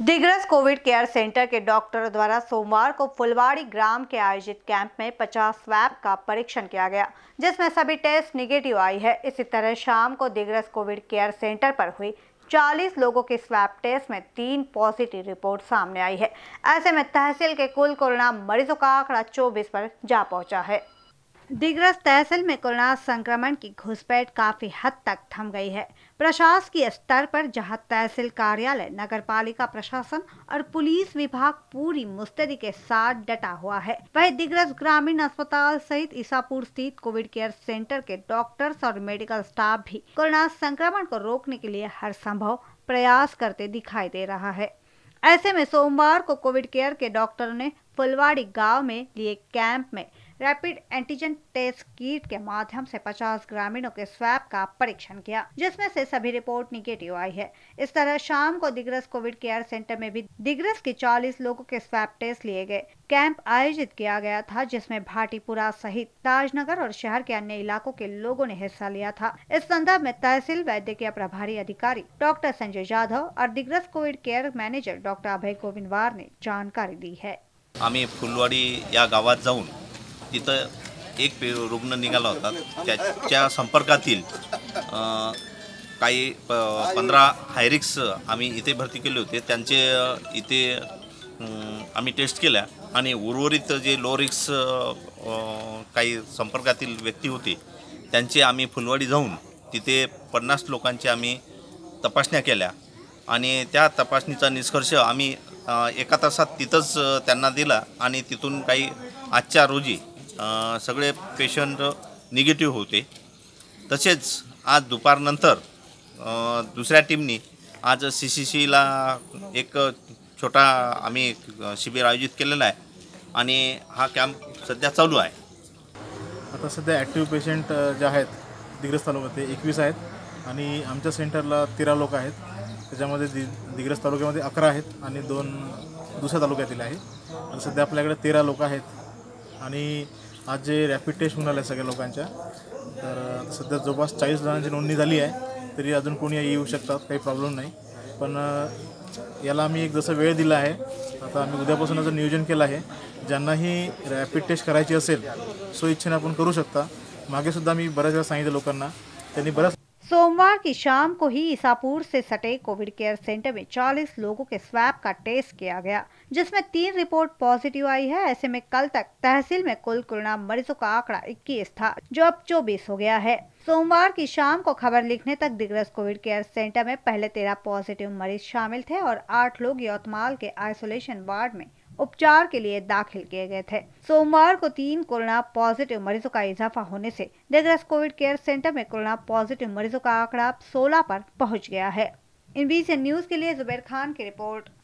Digras covid care centre के डॉक्टरों द्वारा सोमवार को फुलवाड़ी ग्राम के आयोजित कैंप में 50 स्वैब का परीक्षण किया गया, जिसमें सभी टेस्ट निगेटिव आई है। इसी तरह शाम को दिग्रस कोविड केयर सेंटर पर हुई 40 लोगों के स्वैब टेस्ट में 3 पॉजिटिव रिपोर्ट सामने आई है। ऐसे में तहसील के कुल कोरोना मरीजों का आंकड़ा 24 पर जा पहुंचा है। दिग्रस तहसील में कोरोना संक्रमण की घुसपैठ काफी हद तक थम गई है। प्रशासकीय स्तर पर जहां तहसील कार्यालय, नगरपालिका प्रशासन और पुलिस विभाग पूरी मुस्तैदी के साथ डटा हुआ है, वहीं दिग्रस ग्रामीण अस्पताल सहित ईसापुर स्थित कोविड केयर सेंटर के डॉक्टर्स और मेडिकल स्टाफ भी कोरोना संक्रमण को रोकने के लिए हर संभव प्रयास करते दिखाई दे रहा है। ऐसे में सोमवार को कोविड केयर के डॉक्टरों ने फुलवाड़ी गांव में लिए कैंप में रैपिड एंटीजन टेस्ट किट के माध्यम से 50 ग्रामीणों के स्वैब का परीक्षण किया, जिसमें से सभी रिपोर्ट निगेटिव आई है। इस तरह शाम को दिग्रस कोविड केयर सेंटर में भी दिग्रस के 40 लोगों के स्वैब टेस्ट लिए गए। कैंप आयोजित किया गया था, जिसमें भाटीपुरा सहित ताजनगर और शहर के अन्य इलाकों के लोगों ने हिस्सा लिया था। इस संदर्भ में तहसील वैद्यकीय प्रभारी अधिकारी डॉक्टर संजय यादव और Digras covid care manager doctor Abhay Govindwar ने जानकारी दी है। आम्ही फुलवाडी या गावात जाऊन तिथं एक रुग्ण निघाला होता, त्याच्या संपर्कातील काही 15 हायरिक्स आम्ही इथे भरती केले होते। त्यांचे इथे आम्ही टेस्ट केल्या आणि उर्वरित जे लो रिक्स काही संपर्कातील व्यक्ती होते त्यांचे आम्ही फुलवाडी जाऊन तिथे 50 लोकांचे आम्ही तपासण्या केल्या आणि त्या तपासणीचा निष्कर्ष आम्ही एका तासात तिथंच त्यांना दिला आणि तिथून काही आजच्या रोजी सगळे पेशंट निगेटिव्ह होते। तसेच आज दुपारनंतर दुसऱ्या टीमनी आज CCCला एक छोटा आम्ही शिबिर आयोजित केलेला आहे आणि हा कॅम्प सध्या चालू आहे। आता सध्या ॲक्टिव्ह पेशंट जे आहेत दिग्रस तालुक्यात 21 आहेत आणि आमच्या सेंटरला 13 लोक आहेत। त्याच्यामध्ये दिग्रस तालुक्यामध्ये 11 आहेत आणि 2 दुसऱ्या तालुक्यातील आहेत। आणि सध्या आपल्याकडे 13 लोक आहेत आणि आज जे रॅपिड टेस्ट होऊन आले सगळ्या लोकांच्या, तर सध्या जवळपास 40 जणांची नोंदणी झाली आहे। तरी अजून कोणी येऊ शकतात, काही प्रॉब्लेम नाही, पण याला आम्ही एक जसं वेळ दिला आहे, आता आम्ही उद्यापासूनच नियोजन केलं आहे। ज्यांनाही रॅपिड टेस्ट करायची असेल सो इच्छेने आपण करू शकता। मागे सुद्धा मी बऱ्याच वेळा सांगितलं लोकांना, त्यांनी बऱ्याच सोमवार की शाम को ही ईसापुर से सटे कोविड केयर सेंटर में 40 लोगों के स्वैब का टेस्ट किया गया, जिसमें 3 रिपोर्ट पॉजिटिव आई है। ऐसे में कल तक तहसील में कुल कोरोना मरीजों का आंकड़ा 21 था, जो अब 24 हो गया है। सोमवार की शाम को खबर लिखने तक दिग्रस कोविड केयर सेंटर में पहले 13 पॉजिटिव मरीज शामिल थे और 8 लोग यवतमाल के आइसोलेशन वार्ड में उपचार के लिए दाखिल किए गए थे। सोमवार को 3 कोरोना पॉजिटिव मरीजों का इजाफा होने से दिग्रस कोविड केयर सेंटर में कोरोना पॉजिटिव मरीजों का आंकड़ा 16 पर पहुंच गया है। INBCN न्यूज के लिए जुबैर खान की रिपोर्ट।